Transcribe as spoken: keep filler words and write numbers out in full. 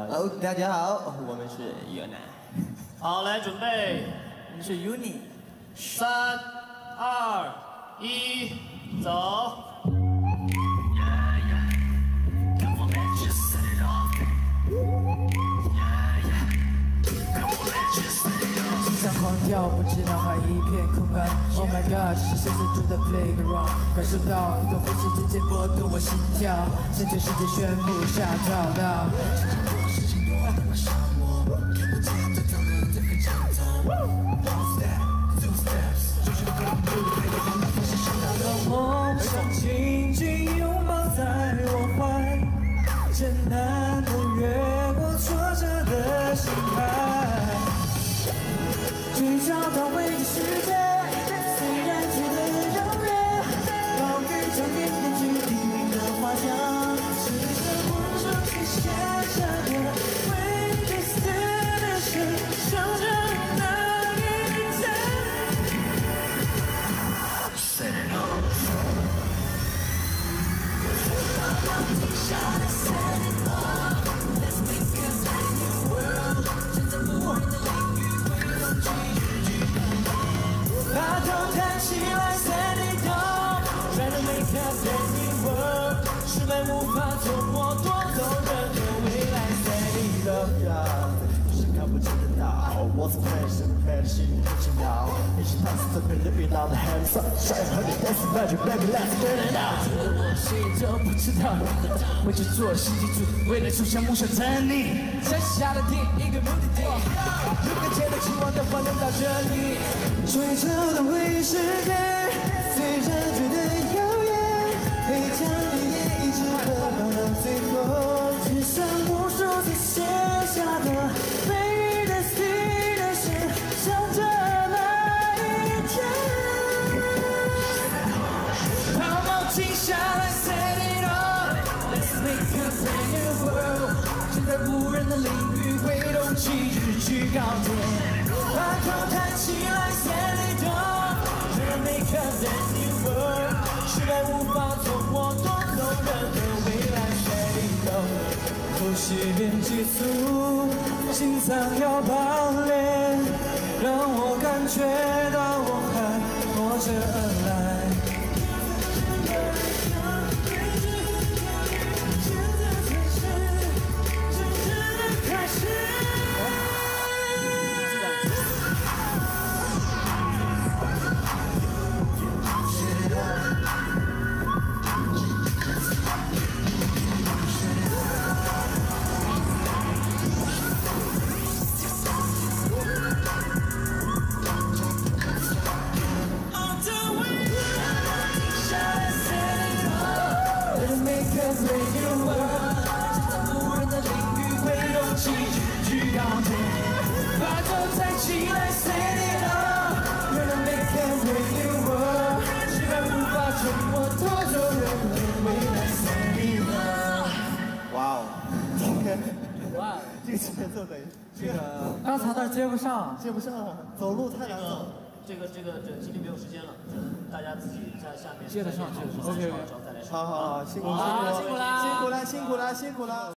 哦，大家好，我们是 Yuna。 好，来准备， 我们是 Uni。 三、二、一，走。 狂跳，不知脑海一片空白。Oh my god， 这是谁所住的 playground？ 感受到一种呼吸之间波动我心跳，向全世界宣布下找到。梦想紧紧拥抱在我怀，艰难的越过挫折的心海。 去找到未知世界，虽然觉得遥远，暴雨中点点去地名的花香，是这无数次写下的未知死的事，想着那一天。Set it off。停下来 ，Set it off。Let's make a brand new world。现在不玩的领域。 把头抬起来 ，Set it up， try to make a brand new world， 失败无法从我夺走任何未来 ，Set it up。 是看不见的岛，我从开始开始心里很奇妙，你是探索最美的遇到的 hands up， 帅和你 dance magic baby，let's get it out。 觉得我心里都不知道，为这座世界主，为了冲向梦想站立，写下了第一个目的地。如果见到期望的话，能到这里。 追求的未知世界，虽然觉得遥远，会将你一直和到最后。只剩无数次写下的每日的 C 的事，想着那一天。把梦停下来 ，Set it up，Let's make a brand new world。现在无人的领域，挥动旗帜去高点。 把头抬起来 ，Set it up，try make a brand new world， 失败无法从我夺走任何未来 ，Set it up， 呼吸变急促，心脏要爆裂，让我感觉到我还活着而来。 哇哦，哇，这个节奏得这个刚才那接不上， 接不上，走路太难走。 这个这个这今天没有时间了，大家自己在下面接得上，接得上。OK OK。 好好好，辛苦辛苦辛苦啦， 辛苦啦，辛苦啦，辛苦啦。